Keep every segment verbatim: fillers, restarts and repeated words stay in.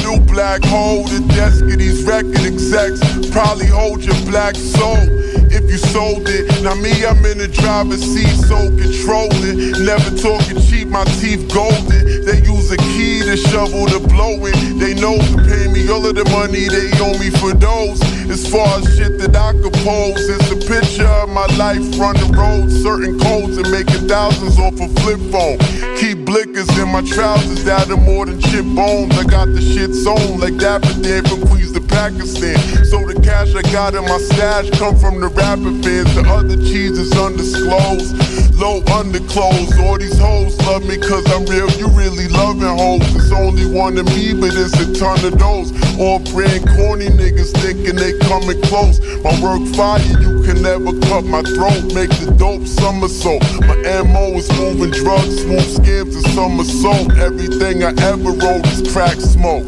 real black hole. The desk of these record execs probably hold your black soul if you sold it. Now me, I'm in the driver's seat, so controlling. Never talking cheap, my teeth golden. They use a key to shovel the blowing. They know to pay me all of the money they owe me for those. As far as shit that I compose, it's a picture of my life run the road. Certain codes and making thousands off a flip phone. Keep blickers in my trousers that are more than chip bones. I got the shit sewn like Dapper Dan from Queens to Pakistan. So the cash I got in my stash come from the rapper fans. The other cheese is undisclosed. Low underclothes. All these hoes love me cause I'm real. You really loving hoes. It's only one of me, but it's a ton of those. All brand corny niggas thinking they coming close. My work fire, you can never cut my throat. Make the dope somersault. My M O is moving drugs, smooth scams and somersault. Everything I ever wrote is crack smoke.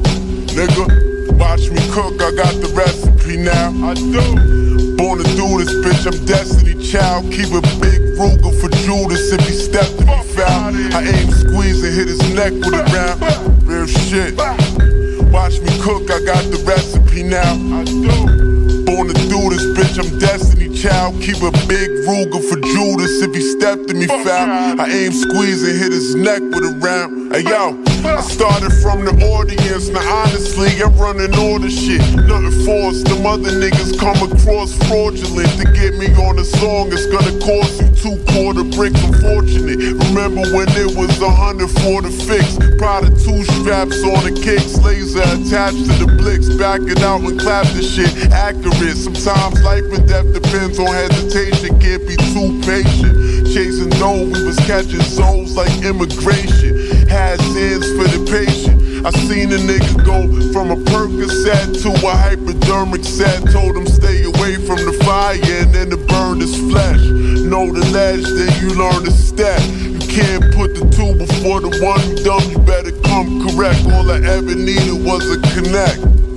Nigga, watch me cook, I got the recipe now. I do. Born to do this, bitch, I'm Destiny Child. Keep a big Ruger for Judas if he stepped to me foul. I aim, squeeze and hit his neck with a round. Real shit. Watch me cook, I got the recipe now. I do. Born to do this, bitch, I'm Destiny Child. Keep a big Ruger for Judas if he stepped to me foul. I aim, squeeze and hit his neck with a round. Hey yo, I started from the audience. Now honestly, I'm running all the shit. Nothing forced, them other niggas come across fraudulent. To get me on a song, it's gonna cost you two quarter bricks, unfortunate. Remember when it was a hundred for the fix? Proud of two straps on the kicks, laser attached to the blicks. Back it out and clap the shit, accurate. Sometimes life and death depends on hesitation. Can't be too patient. Chasing dough, we was catching souls like immigration. Had sins for the patient. I seen a nigga go from a Percocet to a hypodermic set. Told him stay away from the fire and then to burn his flesh. Know the ledge, then you learn to step. You can't put the two before the one. You dumb, you better come correct. All I ever needed was a connect.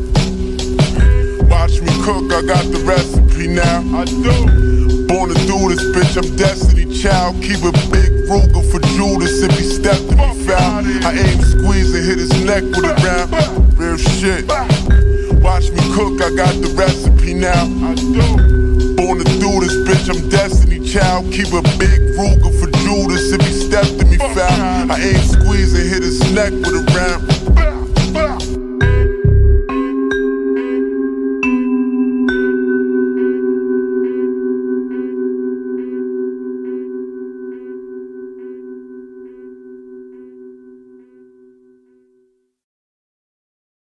Watch me cook, I got the recipe now. I do. Born to do this, bitch, I'm Destiny Child. Keep a big Ruger for Judas if he stepped to me foul. I aim, squeeze and hit his neck with a round. Real shit. Watch me cook, I got the recipe now. I do. Born to do this, bitch, I'm Destiny Child. Keep a big Ruger for Judas if he stepped to me foul. I aim, squeeze and hit his neck with a round.